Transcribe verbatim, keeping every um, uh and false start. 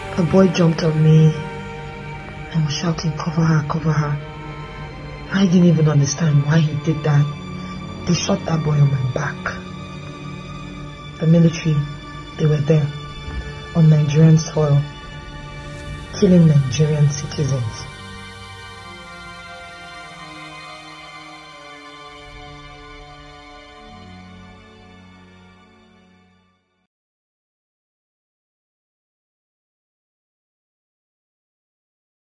A boy jumped on me and was shouting, "Cover her, cover her." I didn't even understand why he did that. They shot that boy on my back. The military, they were there on Nigerian soil, killing Nigerian citizens.